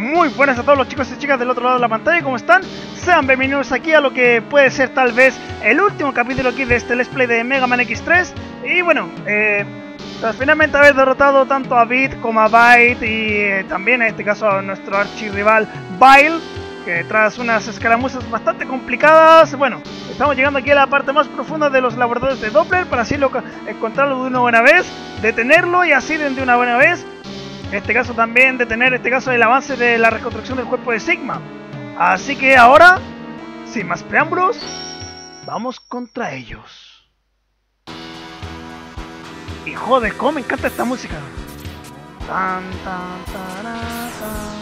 Muy buenas a todos los chicos y chicas del otro lado de la pantalla, ¿cómo están? Sean bienvenidos aquí a lo que puede ser tal vez el último capítulo aquí de este Let's Play de Mega Man X3. Y bueno, tras finalmente haber derrotado tanto a Bit como a Byte y también en este caso a nuestro archirrival Bile, que tras unas escaramuzas bastante complicadas, bueno, estamos llegando aquí a la parte más profunda de los laboratorios de Doppler para así encontrarlo de una buena vez, detenerlo y así de una buena vez. En este caso también detener el avance de la reconstrucción del cuerpo de Sigma. Así que ahora, sin más preámbulos, vamos contra ellos. Y joder, cómo me encanta esta música. Tan, tan, tará, tan.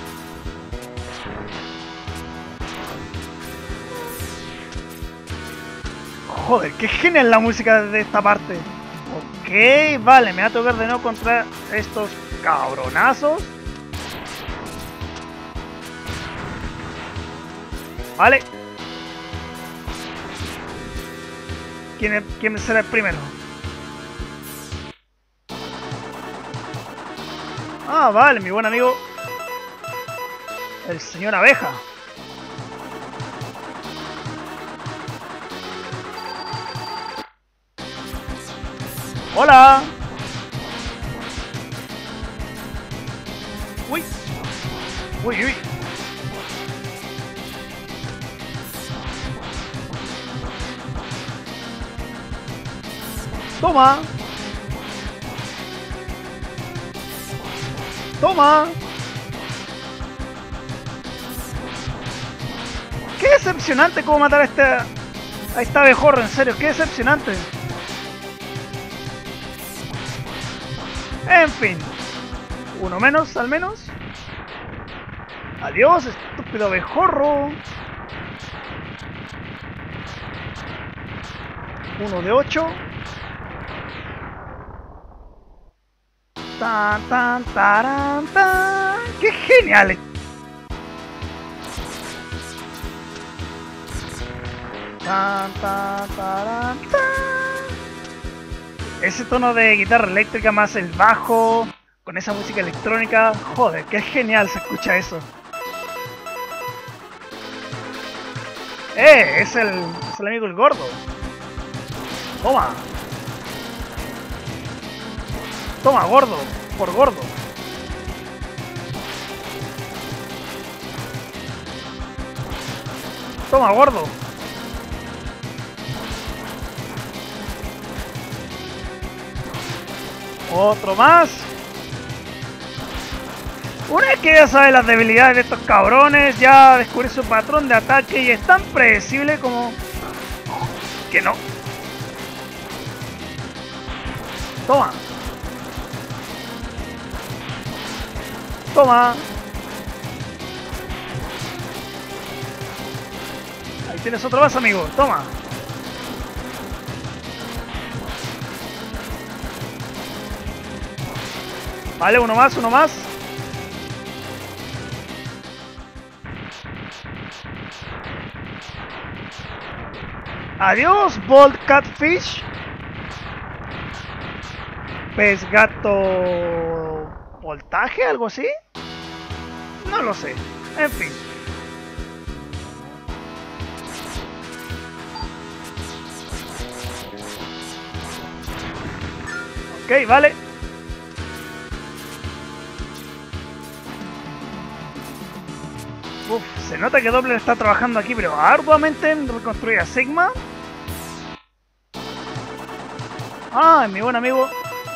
Joder, qué genial la música de esta parte. Ok, vale, me va a tocar de nuevo contra estos cabronazos. Vale. ¿Quién será el primero? Ah, vale, mi buen amigo el señor Abeja. Hola. Uy. Uy, uy. Toma. Toma. Qué decepcionante cómo matar a esta abejorra, en serio, qué decepcionante. En fin, uno menos al menos. Adiós, estúpido abejorro. 1 de 8. Tan, tan, taran, tan. ¡Qué genial! Tan, tan, taran, tan. Ese tono de guitarra eléctrica más el bajo, con esa música electrónica, joder, qué genial se escucha eso. Es el amigo el gordo. Toma. Toma, gordo, por gordo. Toma, gordo. Otro más. Una vez que ya sabe las debilidades de estos cabrones, ya descubre su patrón de ataque y es tan predecible como... que no. Toma. Toma. Ahí tienes otro más, amigo. Toma. Vale, uno más, uno más. Adiós, Bolt Catfish. Pez gato... ¿voltaje? ¿Algo así? No lo sé. En fin. Ok, vale. Uf, se nota que Doppler está trabajando aquí, pero arduamente en reconstruir a Sigma. Ah, mi buen amigo.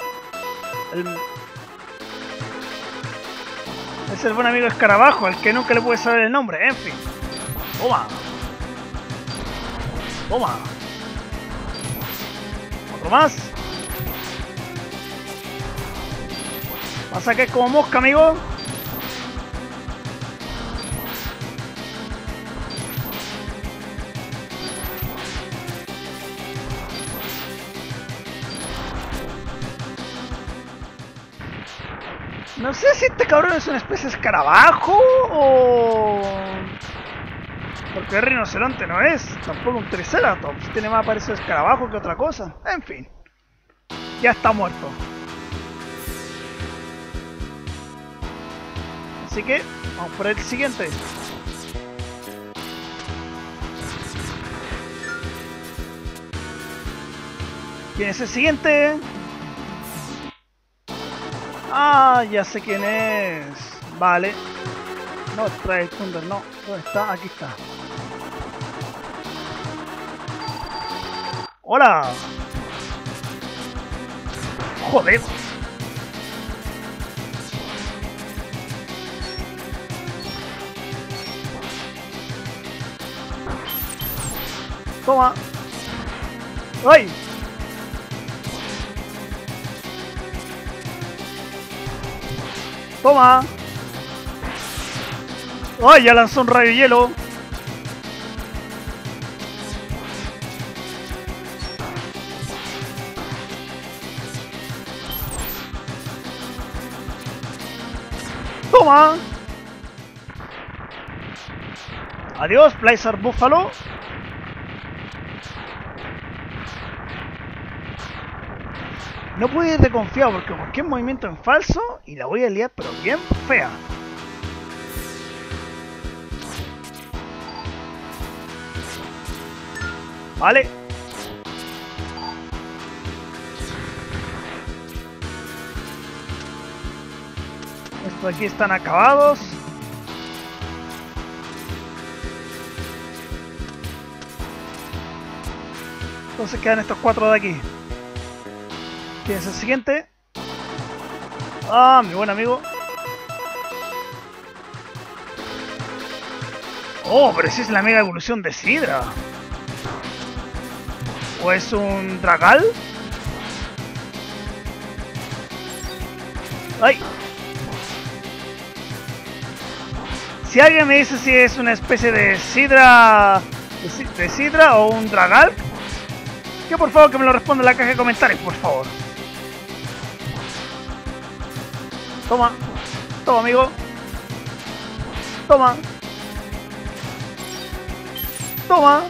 Es el buen amigo Escarabajo, el que nunca le puede saber el nombre, en fin. Toma. Toma. Otro más. Pasa que es como mosca, amigo. No sé si este cabrón es una especie de escarabajo o... porque el rinoceronte no es, tampoco un triceratops, tiene más parecido a escarabajo que otra cosa. En fin, ya está muerto. Así que vamos por el siguiente. ¿Quién es el siguiente? Ah, ya sé quién es. Vale. No, trae el Thunder, no. ¿Dónde está? Aquí está. ¡Hola! ¡Joder! Toma. ¡Ay! Toma. ¡Ay! Ya lanzó un rayo hielo. Toma. Adiós, Blizzard Buffalo. No puedo ir de confiado porque cualquier movimiento en falso y la voy a liar pero bien fea. Vale. Estos de aquí están acabados. Entonces quedan estos 4 de aquí. ¿Quién es el siguiente? Ah, mi buen amigo. Oh, pero esa es la mega evolución de Sidra. ¿O es un Dragal? ¡Ay! Si alguien me dice si es una especie de Sidra... de Sidra o un Dragal, que por favor que me lo responda en la caja de comentarios, por favor. Toma. Toma, amigo. Toma. Toma.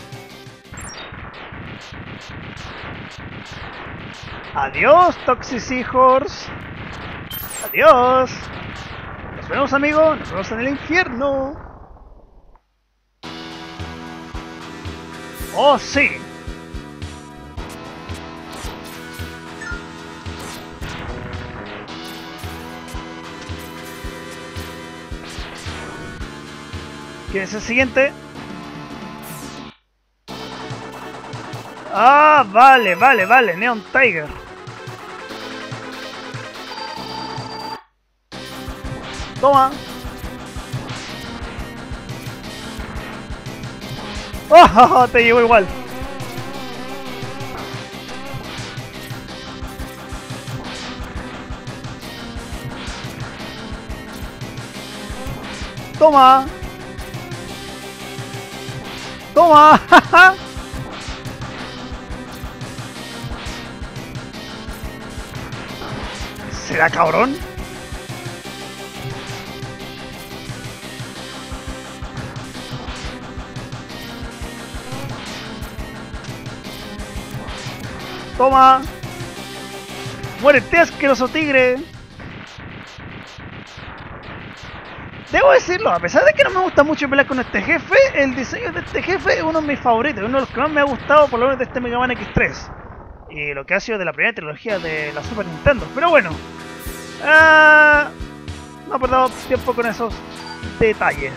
Adiós, Toxic Seahorse. Adiós. Nos vemos, amigo. Nos vemos en el infierno. Oh, sí. ¿Quién es el siguiente? Ah, vale, vale, vale. Neon Tiger. Toma. ¡Oh! Te llevo igual. Toma. Toma. ¿Será cabrón? Toma. Muérete, asqueroso tigre. Debo decirlo, a pesar de que no me gusta mucho pelear con este jefe, el diseño de este jefe es uno de mis favoritos, uno de los que más me ha gustado por lo menos de este Mega Man X3. Y lo que ha sido de la primera trilogía de la Super Nintendo. Pero bueno, no he perdido tiempo con esos detalles.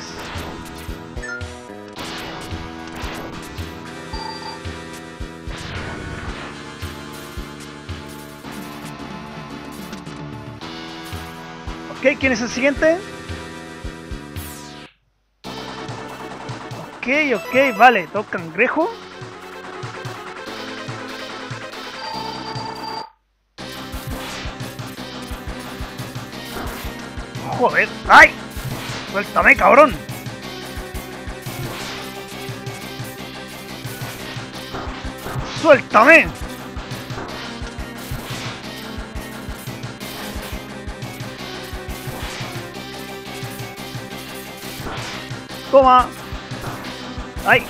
Ok, ¿quién es el siguiente? Ok, vale, dos cangrejos. Joder, ¡ay! ¡Suéltame, cabrón! ¡Suéltame! Toma. ¡Ay!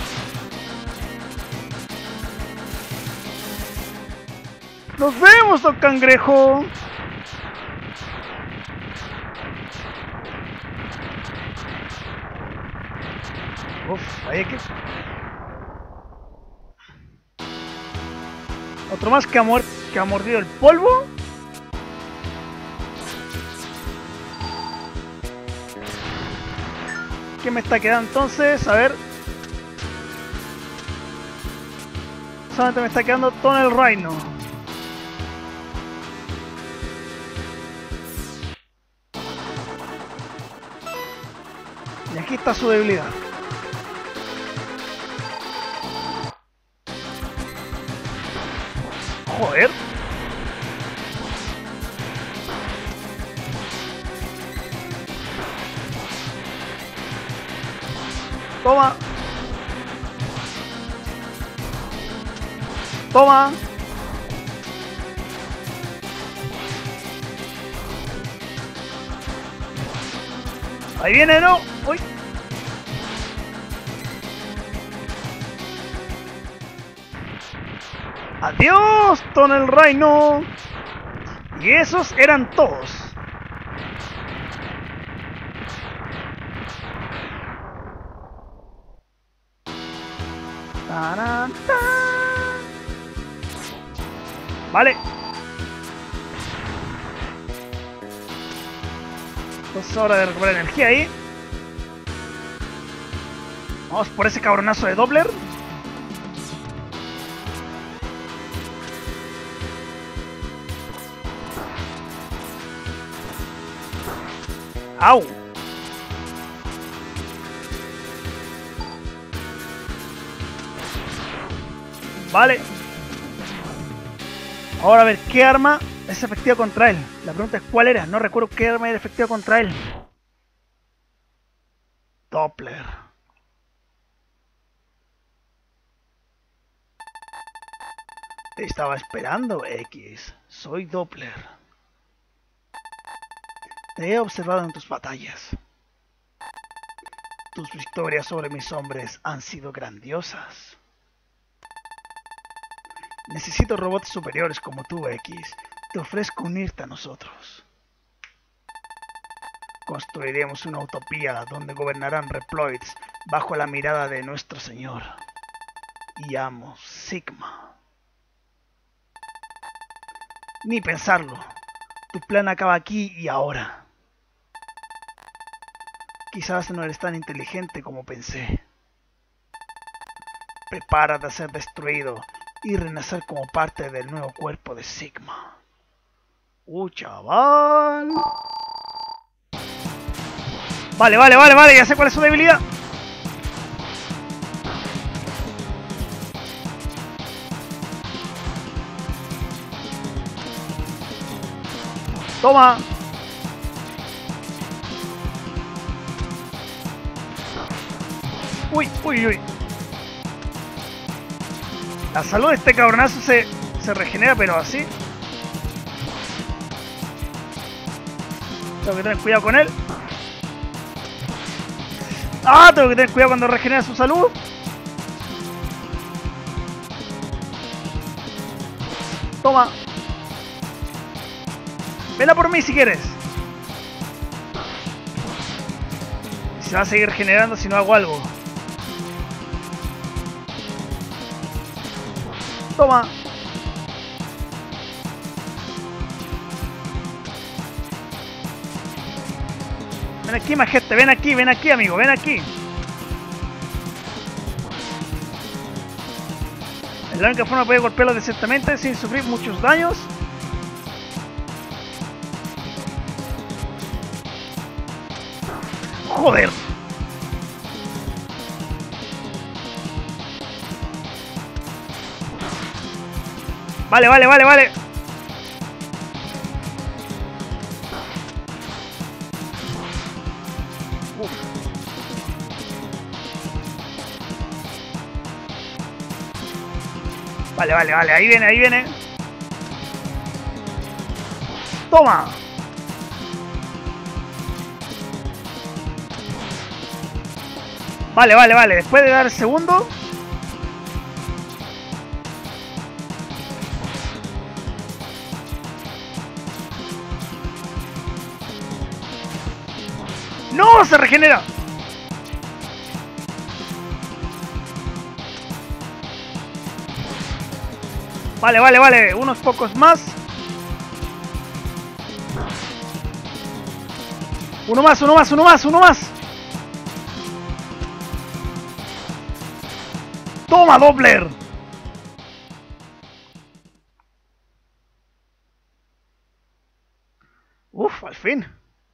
¡Nos vemos, don Cangrejo! Uf, ahí que... Otro más que ha mordido el polvo. ¿Qué me está quedando entonces? A ver. Solamente me está quedando Tunnel Rhino. Y aquí está su debilidad. Joder. Toma. Toma. Ahí viene, ¿no? Uy. Adiós, Tunnel Rhino. Y esos eran todos. ¡Tarán, tarán! Vale. Entonces hora de recuperar energía ahí. Vamos por ese cabronazo de Doppler. ¡Au! Vale. Ahora a ver, ¿qué arma es efectiva contra él? La pregunta es ¿cuál era? No recuerdo qué arma era efectiva contra él. Doppler. Te estaba esperando, X. Soy Doppler. Te he observado en tus batallas. Tus victorias sobre mis hombres han sido grandiosas. Necesito robots superiores como tú, X. Te ofrezco unirte a nosotros. Construiremos una utopía donde gobernarán Reploids bajo la mirada de nuestro Señor y amo Sigma. Ni pensarlo. Tu plan acaba aquí y ahora. Quizás no eres tan inteligente como pensé. Prepárate a ser destruido y renacer como parte del nuevo cuerpo de Sigma. Chaval. Vale, ya sé cuál es su debilidad. Toma. Uy. La salud de este cabronazo se regenera, pero así. Tengo que tener cuidado con él. Tengo que tener cuidado cuando regenera su salud. Toma. Ven a por mí si quieres. Se va a seguir generando si no hago algo. Toma. Ven aquí, majete, ven aquí, amigo, ven aquí. Es la única forma de poder golpearlo decentemente sin sufrir muchos daños. Joder. Vale. Vale, ahí viene. Toma. Vale, después de dar el segundo. ¡No! ¡Se regenera! Vale, vale, vale. Unos pocos más. Uno más, uno más, uno más, uno más. ¡Toma, Doppler! Uf, al fin.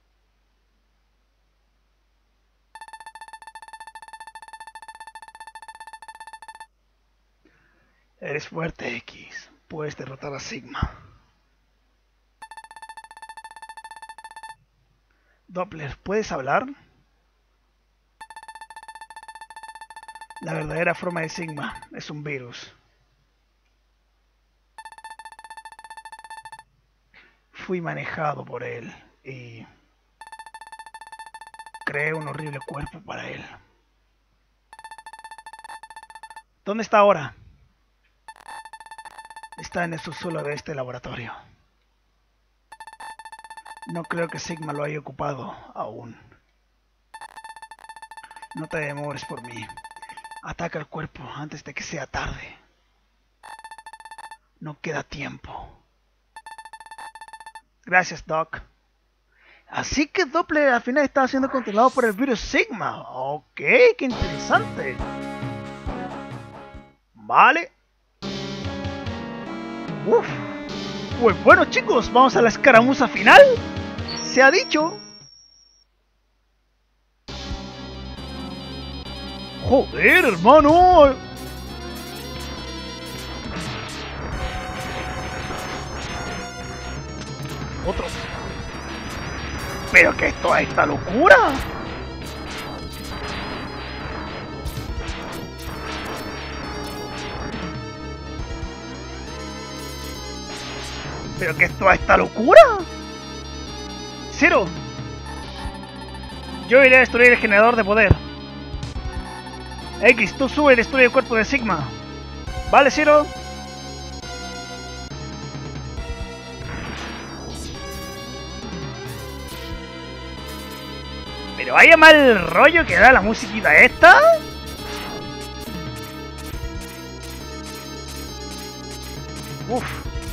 Eres fuerte, X. Puedes derrotar a Sigma. Doppler, ¿puedes hablar? La verdadera forma de Sigma es un virus. Fui manejado por él y creé un horrible cuerpo para él. ¿Dónde está ahora? Está en el subsuelo de este laboratorio. No creo que Sigma lo haya ocupado aún. No te demores por mí. Ataca el cuerpo antes de que sea tarde. No queda tiempo. Gracias, Doc. Así que Doppler al final estaba siendo controlado por el virus Sigma. Ok, qué interesante. Vale. Uf. Pues bueno, chicos, vamos a la escaramuza final. Se ha dicho. Joder, hermano. Otro. ¿Pero qué es toda esta locura? ¿Pero qué es toda esta locura? Zero. Yo iré a destruir el generador de poder. X, tú sube y destruye el cuerpo de Sigma. Vale, Zero. Pero vaya mal rollo que da la musiquita esta. Uf.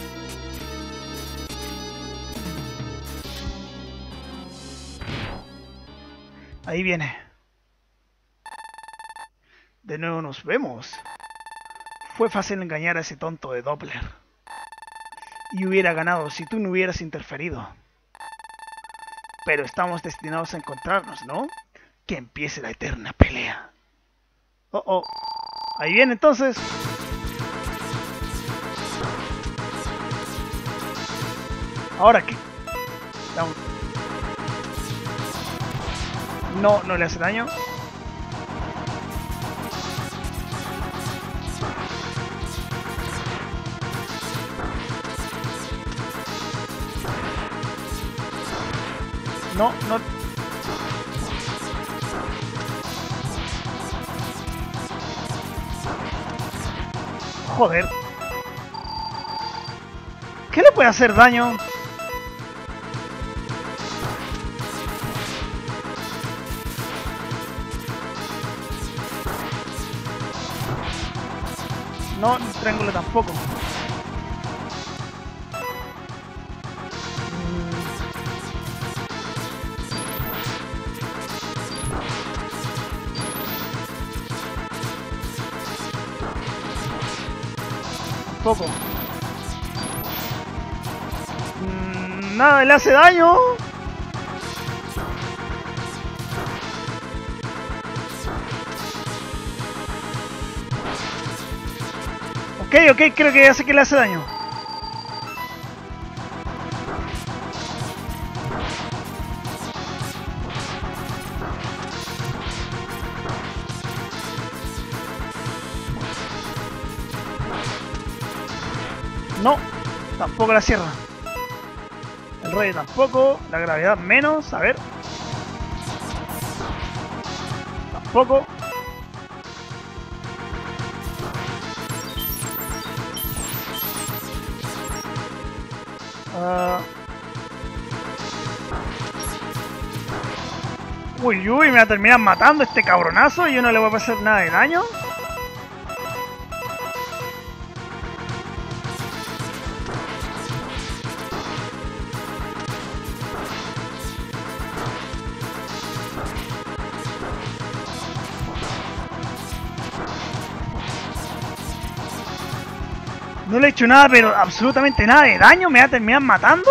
Ahí viene. De nuevo nos vemos. Fue fácil engañar a ese tonto de Doppler. Y hubiera ganado si tú no hubieras interferido. Pero estamos destinados a encontrarnos, ¿no? Que empiece la eterna pelea. Oh, oh. Ahí viene entonces. Ahora qué. No, no le hace daño. No, no. Joder. ¿Qué le puede hacer daño? No, el triángulo tampoco. Tampoco. Nada le hace daño. Ok, creo que ya sé que le hace daño. No, tampoco la cierra. El rollo tampoco, la gravedad menos, a ver. Tampoco. Uy, me va a terminar matando este cabronazo y yo no le voy a hacer nada de daño. No le he hecho nada, pero absolutamente nada de daño. ¿Me va a terminar matando?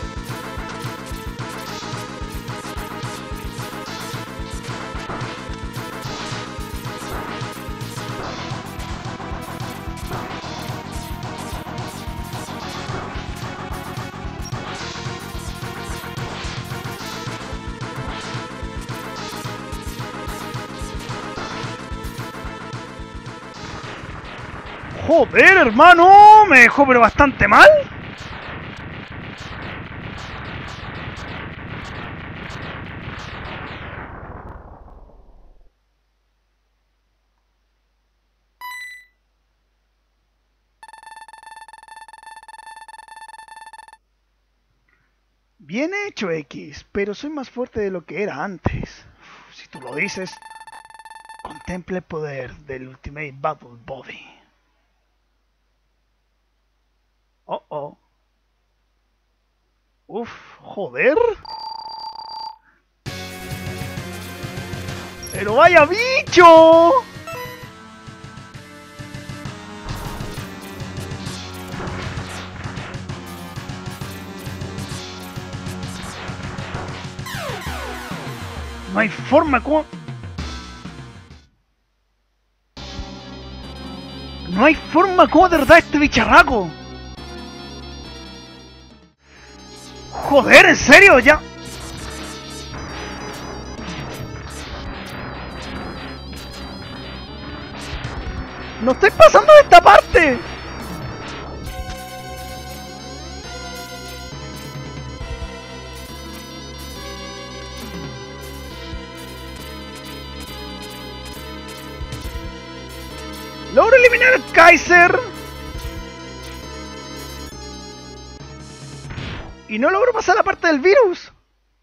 Joder, hermano, me dejó pero bastante mal. Bien hecho, X, pero soy más fuerte de lo que era antes. Si tú lo dices, contempla el poder del Ultimate Battle Body. Oh, oh. Uf, joder. ¡Pero vaya bicho! No hay forma como... No hay forma como derrotar a este bicharraco. Joder, ¿en serio? Ya... ¡No estoy pasando de esta parte! ¡Logro eliminar al Kaiser! Y no logro pasar la parte del virus.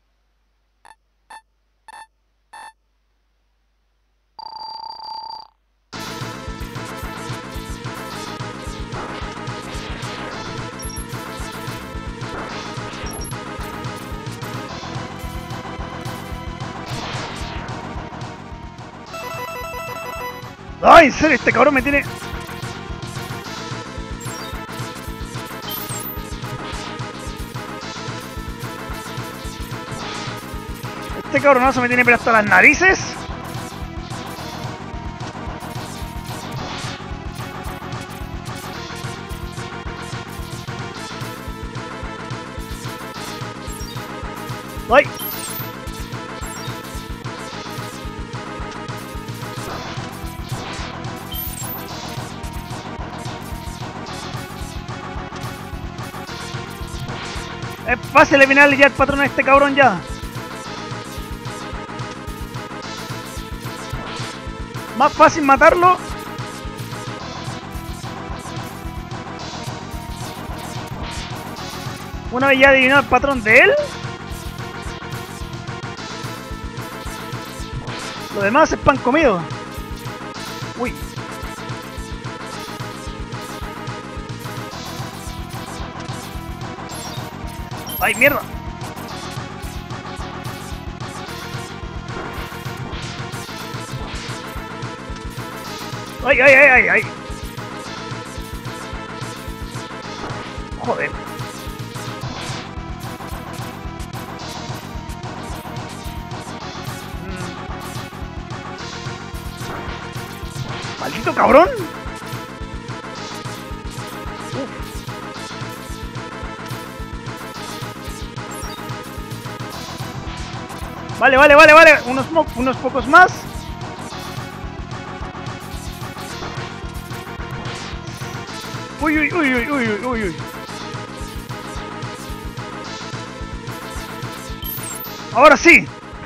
Ay, en serio, este cabrón me tiene... Este cabronazo me tiene pero hasta las narices. ¡Ay! Es fácil eliminarle ya el patrón a este cabrón ya. Más fácil matarlo. Una vez ya adivinado el patrón de él. Lo demás es pan comido. Uy. ¡Ay, mierda! ¡Ay, ay, ay, ay, ay! Joder. ¡Maldito cabrón! Vale, vale, vale, vale. Unos pocos más. Uy, uy, uy, uy, uy, uy, uy. Ahora sí.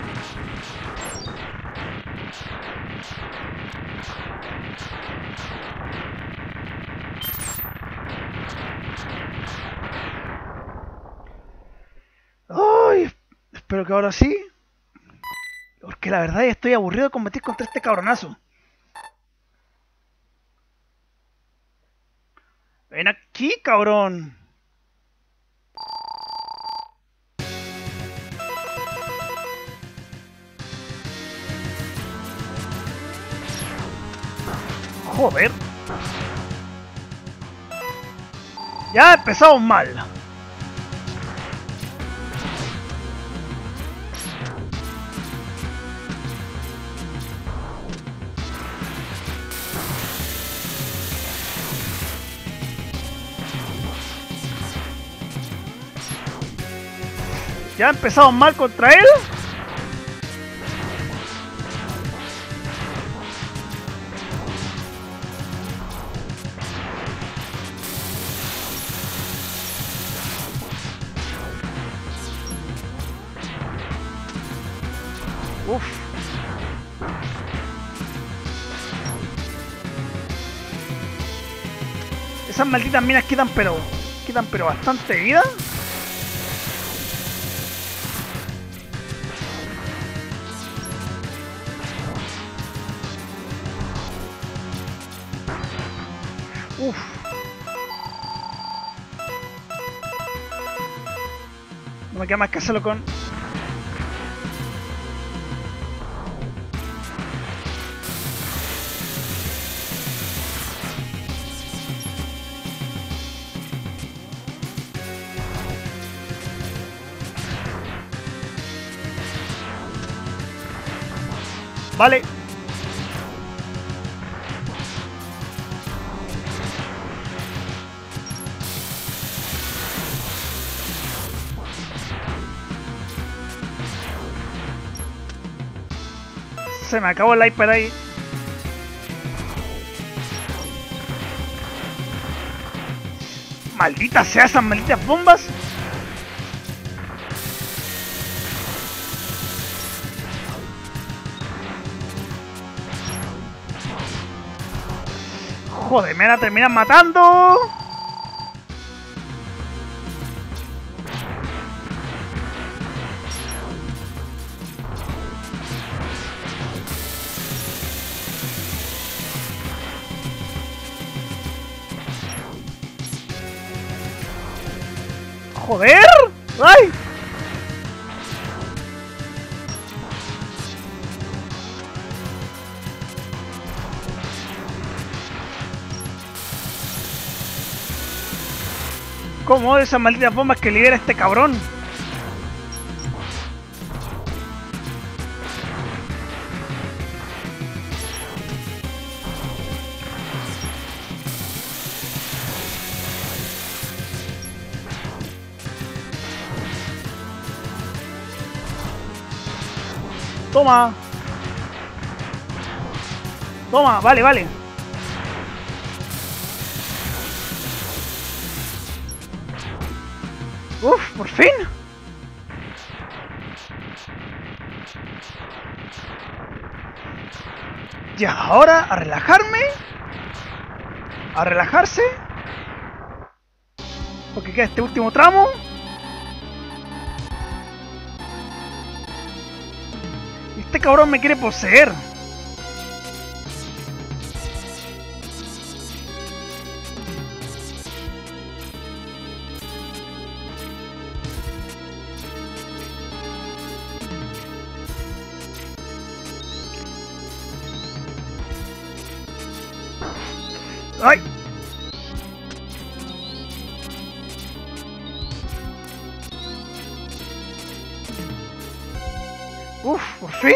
Ay, espero que ahora sí. Porque la verdad ya estoy aburrido de combatir contra este cabronazo. Ven aquí, cabrón. Joder. Ya empezamos mal. Ya empezamos mal contra él. Uf. Esas malditas minas quitan pero bastante vida. Uf. No me queda más que hacerlo con... Vale. Se me acabó el hyper ahí. Maldita sea esas malditas bombas. Joder, me van a terminar matando. Joder. ¡Ay! ¿Cómo esas malditas bombas que libera este cabrón? Toma. Toma, vale, vale. Uf, por fin. Y ahora a relajarme. A relajarse. Porque queda este último tramo. Y este cabrón me quiere poseer. ¡Ay! ¡Uf! ¡Por fin!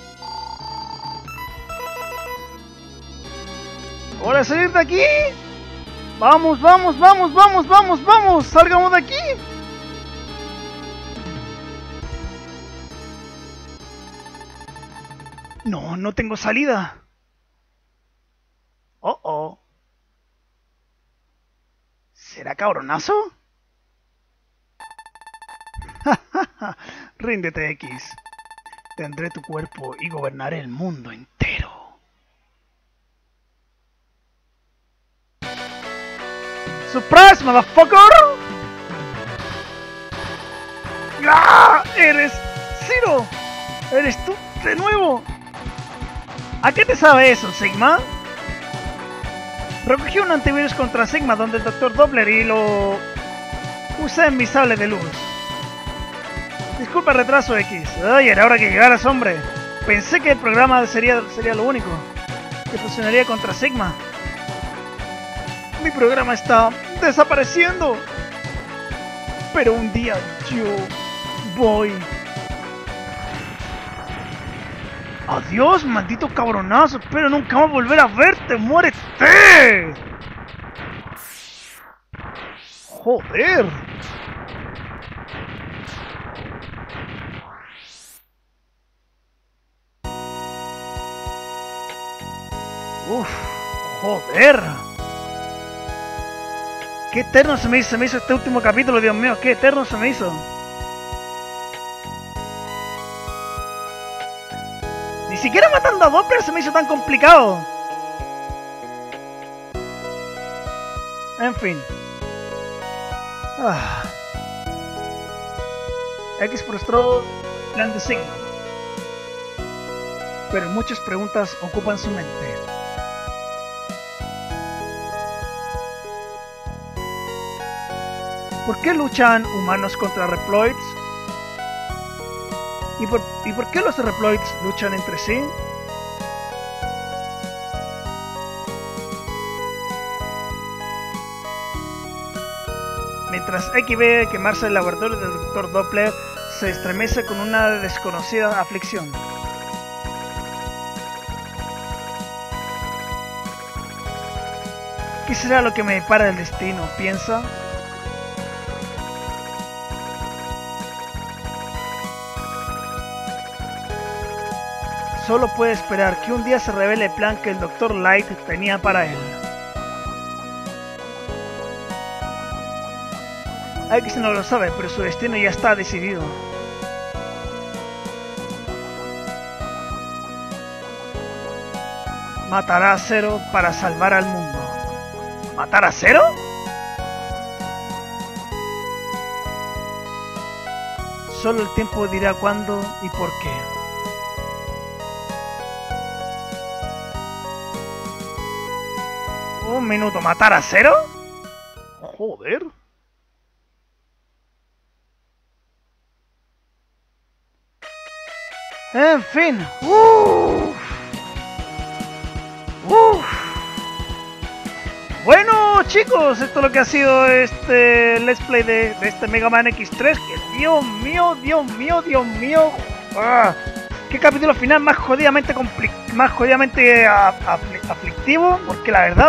¡Ahora salir de aquí! ¡Vamos, vamos, vamos, vamos, vamos, vamos! ¡Salgamos de aquí! No, no tengo salida. Oh, oh. ¿Será cabronazo? Ríndete, X. Tendré tu cuerpo y gobernaré el mundo entero. ¡Surprise, motherfucker! ¡Ah! ¡Eres Zero! ¡Eres tú de nuevo! ¿A qué te sabe eso, Sigma? Recogí un antivirus contra Sigma donde el Dr. Doppler y lo usé en mi sable de luz. Disculpa el retraso, X. Ay, era hora que llegaras, hombre. Pensé que el programa sería lo único que funcionaría contra Sigma. Mi programa está desapareciendo. Pero un día yo voy. Adiós, maldito cabronazo. Espero nunca más volver a verte. ¡Muérete! Joder. Uf, joder. Qué eterno se me hizo este último capítulo, Dios mío. Qué eterno se me hizo. Ni siquiera matando a Doppler se me hizo tan complicado. En fin. X frustró plan de Sigma. Pero muchas preguntas ocupan su mente. ¿Por qué luchan humanos contra Reploids? ¿Y por qué los Reploids luchan entre sí? Mientras X ve quemarse el laboratorio del Dr. Doppler, se estremece con una desconocida aflicción. ¿Qué será lo que me depara el destino? Piensa. Solo puede esperar que un día se revele el plan que el Dr. Light tenía para él. X no lo sabe, pero su destino ya está decidido. Matará a Zero para salvar al mundo. ¿Matar a Zero? Solo el tiempo dirá cuándo y por qué. Un minuto, ¿matar a Zero? Joder. En fin. Bueno, chicos, esto es lo que ha sido este Let's Play de este Mega Man X3. Que Dios mío, Dios mío, Dios mío. Qué capítulo final más jodidamente aflictivo. Porque la verdad,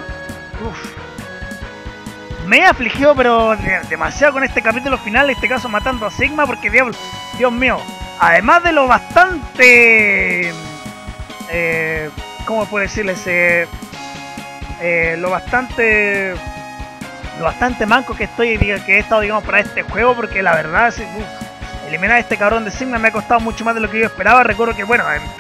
me he afligido, pero demasiado con este capítulo final. En este caso matando a Sigma, porque Dios mío. Además de lo bastante... ¿cómo puedo decirles? Lo bastante manco que estoy, que he estado, digamos, para este juego, porque la verdad, eliminar a este cabrón de Sigma me ha costado mucho más de lo que yo esperaba. Recuerdo que, bueno,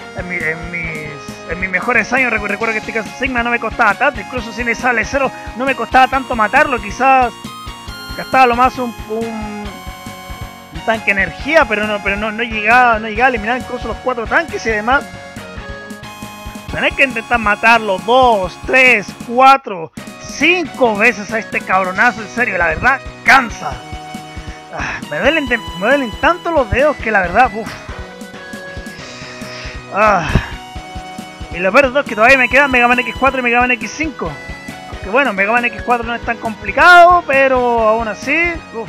en mis mejores años, recuerdo que este caso Sigma no me costaba tanto, incluso si me sale Zero no me costaba tanto matarlo, quizás gastaba lo más un tanque de energía, pero no llegaba a eliminar incluso los 4 tanques y además tener que intentar matarlo 2, 3, 4, 5 veces a este cabronazo, en serio, la verdad, cansa. Me duelen tanto los dedos que la verdad, y lo peor es que todavía me quedan Mega Man X4 y Mega Man X5. Aunque bueno, Mega Man X4 no es tan complicado, pero aún así,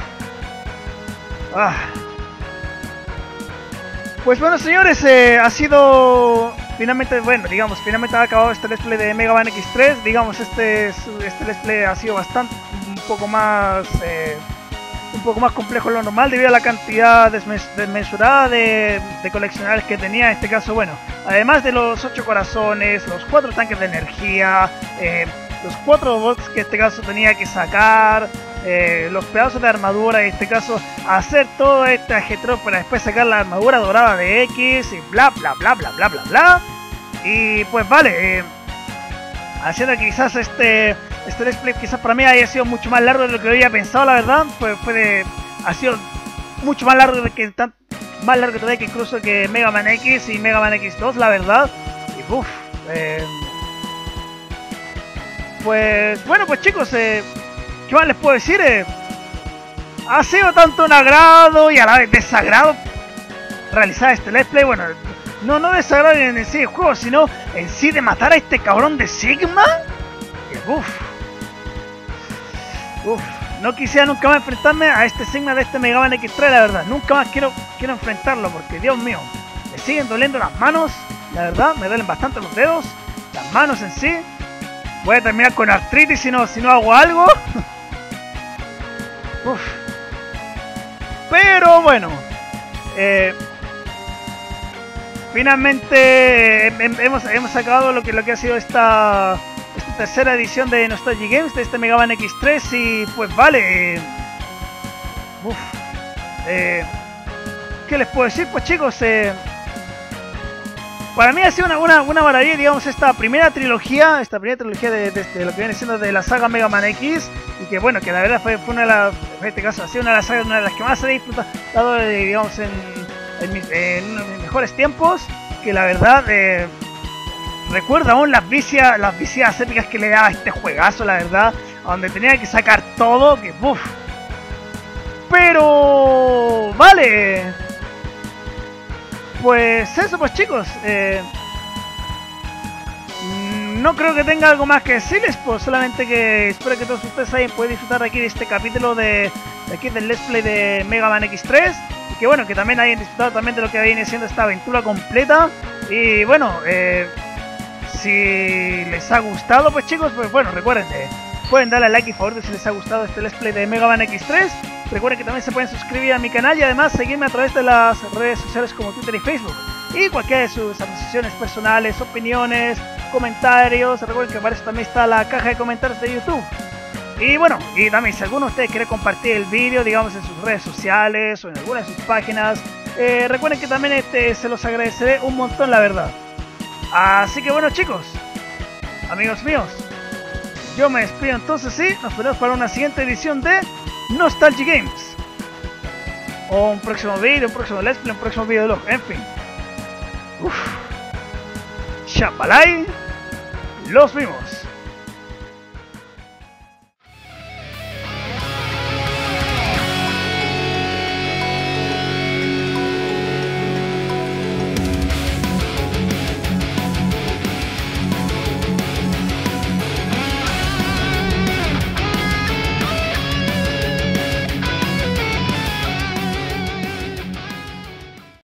Pues bueno, señores, ha sido... Finalmente, bueno, digamos, finalmente ha acabado este Let's Play de Mega Man X3. Digamos, este Let's Play ha sido un poco más complejo de lo normal debido a la cantidad desmesurada de coleccionables que tenía. En este caso, bueno, además de los 8 corazones, los 4 tanques de energía, los 4 bots que en este caso tenía que sacar, los pedazos de armadura, en este caso hacer todo este ajetreo para después sacar la armadura dorada de X y bla bla bla bla bla bla bla. Y pues vale, haciendo que quizás este Let's Play quizás para mí haya sido mucho más largo de lo que había pensado, la verdad. Pues ha sido mucho más largo más largo todavía que incluso que Mega Man X y Mega Man X2, la verdad. Y pues bueno, pues chicos, ¿qué más les puedo decir? Ha sido tanto un agrado y a la vez desagrado realizar este Let's Play. Bueno, no desagrado en sí el juego, sino en sí de matar a este cabrón de Sigma. Uf, no quisiera nunca más enfrentarme a este Sigma de este Mega Man X3, la verdad. Nunca más quiero enfrentarlo porque, Dios mío, me siguen doliendo las manos. La verdad, me duelen bastante los dedos, las manos en sí. Voy a terminar con artritis si no hago algo. Uf. Pero bueno, finalmente hemos sacado lo que ha sido esta tercera edición de Nostalgia Games de este Mega Man X3 y pues vale. ¿Qué les puedo decir? Pues chicos, para mí ha sido una maravilla, digamos, esta primera trilogía de lo que viene siendo de la saga Mega Man X, y que bueno, que la verdad fue una de las, en este caso ha sido una de las que más he disfrutado, digamos, en uno de mis mejores tiempos, que la verdad recuerdo aún las vicias épicas que le daba este juegazo, la verdad, donde tenía que sacar todo, que uff. Pero vale. Pues eso, pues chicos, no creo que tenga algo más que decirles, pues solamente que espero que todos ustedes hayan podido disfrutar aquí de este capítulo de aquí del Let's Play de Mega Man X3, y que bueno, que también hayan disfrutado también de lo que viene siendo esta aventura completa. Y bueno, si les ha gustado, pues chicos, pues bueno, recuerden, pueden darle a like y favorito si les ha gustado este Let's Play de Mega Man X3. Recuerden que también se pueden suscribir a mi canal y además seguirme a través de las redes sociales como Twitter y Facebook. Y cualquiera de sus apreciaciones personales, opiniones, comentarios. Recuerden que para eso también está la caja de comentarios de YouTube. Y bueno, y también si alguno de ustedes quiere compartir el vídeo, digamos, en sus redes sociales o en alguna de sus páginas, recuerden que también se los agradeceré un montón, la verdad. Así que bueno, chicos, amigos míos, yo me despido entonces, sí. Nos vemos para una siguiente edición de Nostalgia Games, o un próximo vídeo, un próximo Let's Play, un próximo videolog, en fin. Chapalay, los vimos.